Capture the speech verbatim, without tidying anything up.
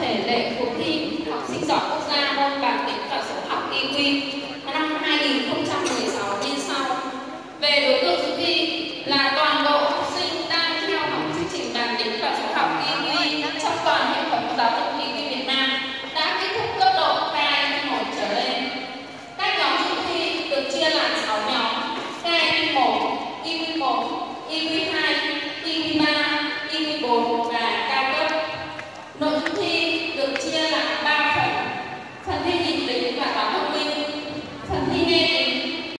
thể lệ cuộc thi học sinh giỏi quốc gia môn bản tính và số học i quy